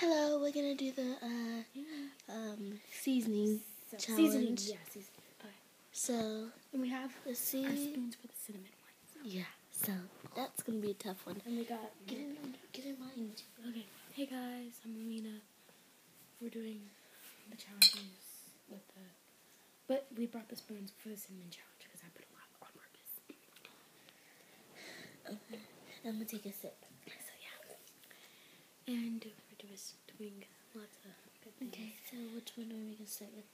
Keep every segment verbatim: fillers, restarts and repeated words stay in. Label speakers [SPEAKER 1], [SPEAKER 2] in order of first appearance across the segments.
[SPEAKER 1] Hello, we're gonna do the uh, um, seasoning
[SPEAKER 2] So,
[SPEAKER 1] challenge.
[SPEAKER 2] Seasoning, yeah, seasoning. Okay.
[SPEAKER 1] So,
[SPEAKER 2] And we have
[SPEAKER 1] let's see.
[SPEAKER 2] our spoons for the cinnamon ones.
[SPEAKER 1] Yeah, so that's gonna be a tough one.
[SPEAKER 2] And we got...
[SPEAKER 1] Get in, get in mind.
[SPEAKER 2] Okay. Hey guys, I'm Alina. We're doing the challenges with the... But we brought the spoons for the cinnamon challenge because I put a lot on purpose.
[SPEAKER 1] Okay. I'm gonna take a sip.
[SPEAKER 2] So yeah. And we're just doing lots of good things.
[SPEAKER 1] Okay, so which one are we gonna start with?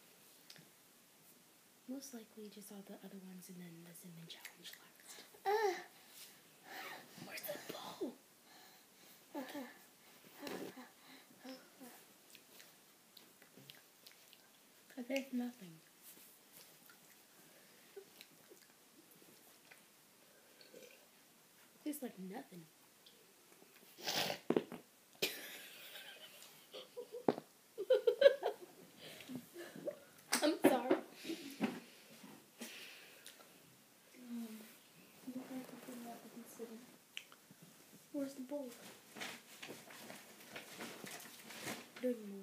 [SPEAKER 2] Most likely just all the other ones and then the cinnamon challenge last.
[SPEAKER 1] Ah!
[SPEAKER 2] Where's the bowl? I taste nothing. Tastes like nothing. I'm sorry. Where's the bowl? Doing more.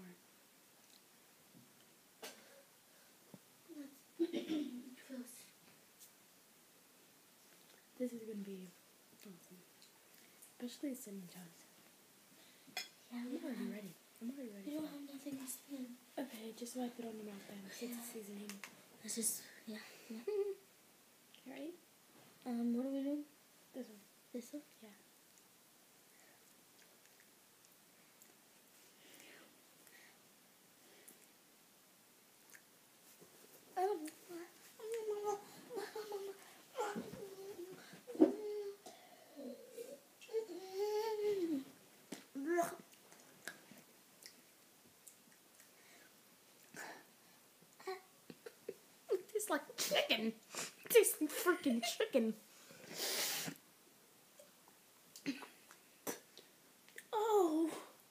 [SPEAKER 2] This is gonna be awesome. Especially the cinnamon toast.
[SPEAKER 1] Yeah,
[SPEAKER 2] I'm already ready. I'm already ready.
[SPEAKER 1] You
[SPEAKER 2] for
[SPEAKER 1] don't have nothing to spin.
[SPEAKER 2] that. Okay, just wipe it on your mouth then. It's a seasoning.
[SPEAKER 1] Let's just, yeah, yeah.
[SPEAKER 2] You ready?
[SPEAKER 1] Um, what are we doing?
[SPEAKER 2] This one.
[SPEAKER 1] This one?
[SPEAKER 2] Yeah. It tastes like chicken. It tastes like freaking chicken. Oh.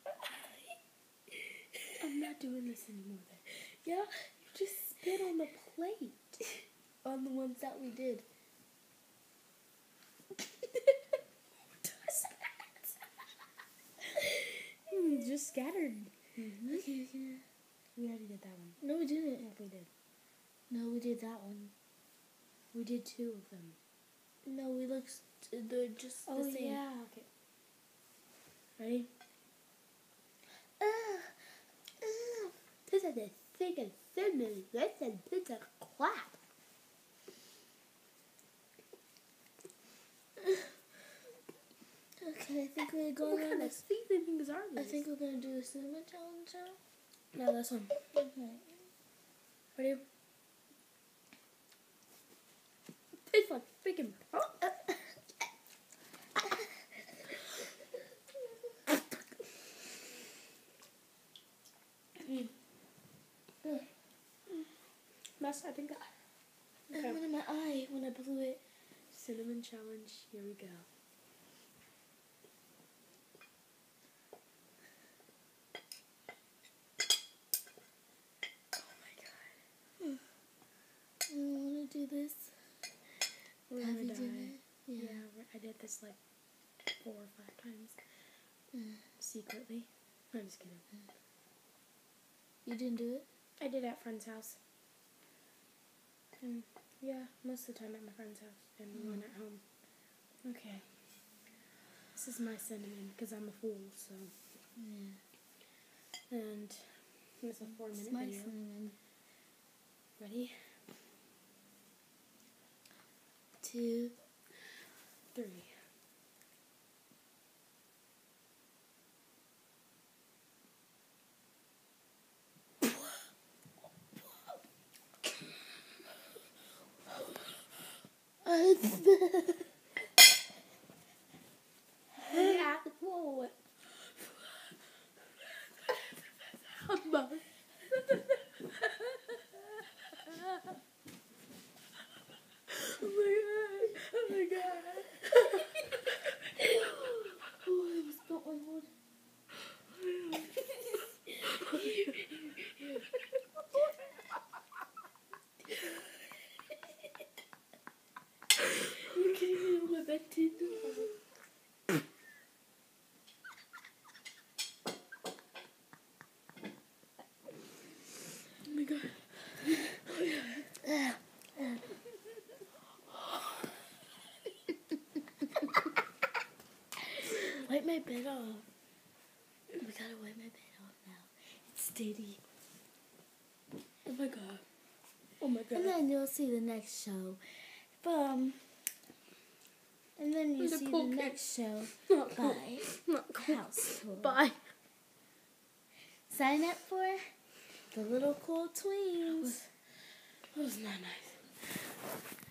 [SPEAKER 2] I'm not doing this anymore then.
[SPEAKER 1] Yeah, you just spit on the plate. On the ones that we did.
[SPEAKER 2] Mm, just scattered. Mm-hmm.
[SPEAKER 1] Okay, okay.
[SPEAKER 2] We already did that one.
[SPEAKER 1] No, we didn't.
[SPEAKER 2] Yeah, we did.
[SPEAKER 1] No, we did that one.
[SPEAKER 2] We did two of them.
[SPEAKER 1] No, we looked. They're just
[SPEAKER 2] Oh,
[SPEAKER 1] the same.
[SPEAKER 2] yeah. Okay. Ready?
[SPEAKER 1] Uh, uh.
[SPEAKER 2] This is a thick and cinnamon. Listen, this is a clap.
[SPEAKER 1] Okay, I think we're
[SPEAKER 2] What
[SPEAKER 1] going on
[SPEAKER 2] kind of
[SPEAKER 1] this.
[SPEAKER 2] seasonings are
[SPEAKER 1] I
[SPEAKER 2] these?
[SPEAKER 1] think we're gonna do the cinnamon challenge now.
[SPEAKER 2] No, this one.
[SPEAKER 1] Okay.
[SPEAKER 2] Ready? Tastes like freaking. Oh. Mm. Mm. Mess, I think. I,
[SPEAKER 1] It
[SPEAKER 2] okay.
[SPEAKER 1] went in my eye when I blew it.
[SPEAKER 2] Cinnamon challenge. Here we go. Oh my god.
[SPEAKER 1] I wanna do this.
[SPEAKER 2] We're
[SPEAKER 1] Have
[SPEAKER 2] gonna
[SPEAKER 1] you
[SPEAKER 2] die.
[SPEAKER 1] done it?
[SPEAKER 2] Yeah,
[SPEAKER 1] Yeah.
[SPEAKER 2] we're- I did this like four or five times
[SPEAKER 1] Mm.
[SPEAKER 2] secretly. I'm just kidding.
[SPEAKER 1] You didn't do it?
[SPEAKER 2] I did at friend's house. And yeah, most of the time at my friend's house and
[SPEAKER 1] Mm.
[SPEAKER 2] one at home. Okay. This is my cinnamon because I'm a fool, so.
[SPEAKER 1] Yeah.
[SPEAKER 2] And it's a four minute
[SPEAKER 1] It's my
[SPEAKER 2] video.
[SPEAKER 1] cinnamon.
[SPEAKER 2] Ready?
[SPEAKER 1] Two.
[SPEAKER 2] Three. Yeah, whoa. Oh my god. Oh my god.
[SPEAKER 1] Oh, I almost spilled my water.
[SPEAKER 2] You can wipe my bed off. We gotta wipe my bed off now. It's dirty. Oh my god. Oh my god.
[SPEAKER 1] And then you'll see the next show. Um, and then you
[SPEAKER 2] The
[SPEAKER 1] see
[SPEAKER 2] cool
[SPEAKER 1] the
[SPEAKER 2] kid.
[SPEAKER 1] next show
[SPEAKER 2] Not cool.
[SPEAKER 1] by
[SPEAKER 2] Not cool.
[SPEAKER 1] House Tour.
[SPEAKER 2] Bye.
[SPEAKER 1] Sign up for the Little Cool Tweens.
[SPEAKER 2] That was not nice.